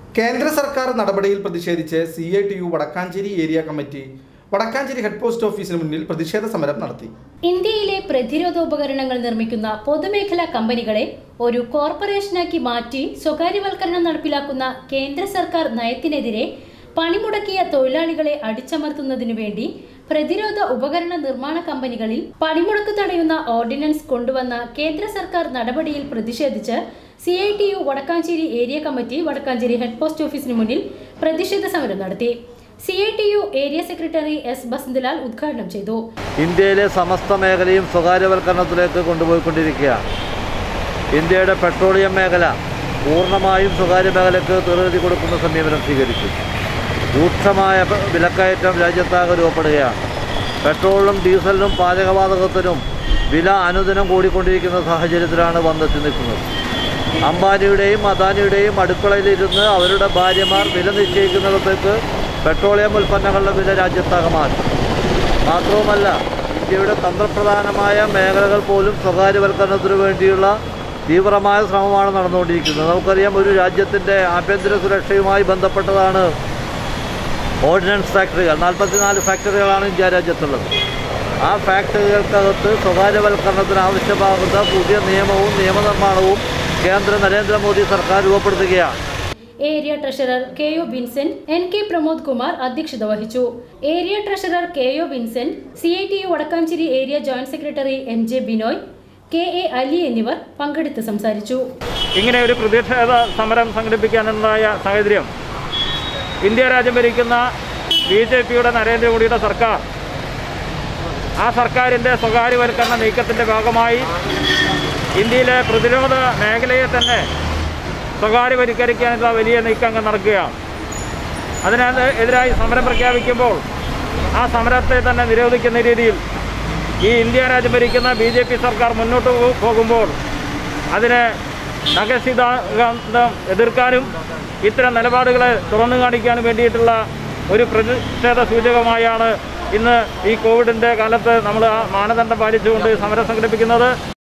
കേന്ദ്ര സർക്കാർ നടപടിയിൽ പ്രതിഷേധിച്ച് CITU Vadakkanchery area committee Vadakkanchery head post ഓഫീസിന് മുന്നിൽ പ്രതിഷേധ സമരം നടത്തി. ഇന്ത്യയിലെ പ്രതിരോധോപകരണങ്ങൾ നിർമ്മിക്കുന്ന പൊതുമേഖലാ കമ്പനികളെ ഒരു കോർപ്പറേഷനാക്കി മാറ്റി സ്വകാര്യവൽക്കരണം നടപ്പിലാക്കുന്ന കേന്ദ്ര സർക്കാർ നയത്തിനെതിരെ പണിമുടക്കിയ തൊഴിലാളികളെ അടിച്ചമർത്തുന്നതിനു വേണ്ടി പ്രതിരോധ ഉപകരണ നിർമ്മാണ കമ്പനികളിൽ പണിമുടക്ക് തടയുന്ന ഓർഡിനൻസ് കൊണ്ടുവന്ന കേന്ദ്ര സർക്കാർ നടപടിയിൽ പ്രതിഷേധിച്ച് CITU Vadakkanchery area committee Vadakkanchery head post ഓഫീസിന് മുന്നിൽ പ്രതിഷേധ സമരം നടത്തി. CITU area secretary S. Basanthlal ഉദ്ഘാടനം ചെയ്തു. ഇന്ത്യയിലെ സമസ്ത മേഖലയും സ്വകാര്യവൽക്കരണത്തിലേക്ക് കൊണ്ടുപോയിക്കൊണ്ടിരിക്കുകയാണ്. ഇന്ത്യയുടെ പെട്രോളിയം മേഖല പൂർണ്ണമായും സ്വകാര്യ മേഖലയ്ക്ക് തീർത്തി കൊടുക്കുന്ന സമീപനം സ്വീകരിച്ചു. രൂക്ഷമായ വിലക്കയറ്റം രാജ്യത്താകെ രൂപപ്പെടുകയാണ്. പെട്രോളിനും ഡീസലിനും പാചകവാതകത്തിനും വില അനുദിനം കൂടിക്കൊണ്ടിരിക്കുന്ന സാഹചര്യത്തിലാണ് വന്നെത്തി നിൽക്കുന്നത്. അംബാനിയുടെയും അദാനിയുടെയും അടുക്കളയിലിരുന്ന് അവരുടെ ഭാര്യമാർ വില നിശ്ചയിക്കുന്നിടത്തേക്ക് പെട്രോളിയം ഉൽപ്പന്നങ്ങളുടെ വില രാജ്യത്താകെ മാറ്റും. മാത്രവുമല്ല, ഇന്ത്യയുടെ തന്ത്രപ്രധാനമായ മേഖലകൾ പോലും സ്വകാര്യവൽക്കരണത്തിനു വേണ്ടിയുള്ള തീവ്രമായ ശ്രമമാണ് നടന്നുകൊണ്ടിരിക്കുന്നത്. നമുക്കറിയാം, ഒരു രാജ്യത്തിൻ്റെ ആഭ്യന്തര സുരക്ഷയുമായി ബന്ധപ്പെട്ടതാണ് ഓർഡിനൻസ് ഫാക്ടറികൾ. 44 ഫാക്ടറികളാണ് ഇന്ത്യ രാജ്യത്തുള്ളത്. ആ ഫാക്ടറികൾക്കകത്ത് സ്വകാര്യവൽക്കരണത്തിന് ആവശ്യമാകുന്ന പുതിയ നിയമവും നിയമനിർമ്മാണവും കേന്ദ്ര നരേന്ദ്രമോദി സർക്കാർ രൂപപ്പെടുത്തുകയാണ്. Area treasurer KO Vincent, NK Pramod Kumar അധ്യക്ഷത വഹിച്ചു. Area treasurer KO Vincent, CITU Vadakkanchery area joint secretary MJ Binoy, KA Ali എന്നിവർ പങ്കെടുത്ത് സംസാരിച്ചു. ഇങ്ങനെ ഒരു പ്രതിഷേധ സമരം സംഘടിപ്പിക്കാനുണ്ടായ സാഹചര്യം, ഇന്ത്യ രാജ്യം ഭരിക്കുന്ന BJPയുടെ നരേന്ദ്രമോദിയുടെ സർക്കാർ, ആ സർക്കാരിൻ്റെ സ്വകാര്യവൽക്കരണ നീക്കത്തിൻ്റെ ഭാഗമായി ഇന്ത്യയിലെ പ്രതിരോധ മേഖലയെ തന്നെ സ്വകാര്യവൽക്കരിക്കാനുള്ള വലിയ നീക്കങ്ങൾ നടക്കുകയാണ്. അതിനെതിരായി സമരം പ്രഖ്യാപിക്കുമ്പോൾ ആ സമരത്തെ തന്നെ നിരോധിക്കുന്ന രീതിയിൽ ഈ ഇന്ത്യ രാജ്യം ഭരിക്കുന്ന BJP സർക്കാർ മുന്നോട്ട് പോകുമ്പോൾ അതിനെ നഖശിഖാന്തം എതിർക്കാനും ഇത്തരം നിലപാടുകളെ തുറന്നു കാണിക്കാനും വേണ്ടിയിട്ടുള്ള ഒരു പ്രതിഷേധ സൂചകമായാണ് ഇന്ന് ഈ കോവിഡിൻ്റെ കാലത്ത് നമ്മൾ ആ മാനദണ്ഡം പാലിച്ചുകൊണ്ട് സമരം സംഘടിപ്പിക്കുന്നത്.